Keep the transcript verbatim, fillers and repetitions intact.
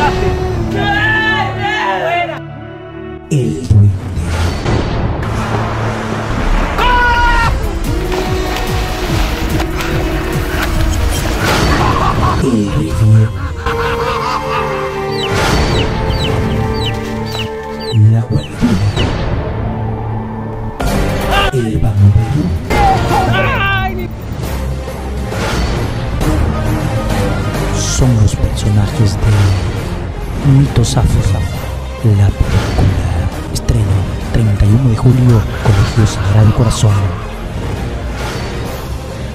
El duende. El review. La guardia. El vampiro. Son los personajes de Mitos Afro, la película. Estreno treinta y uno de julio, Colegio Sagrado Corazón.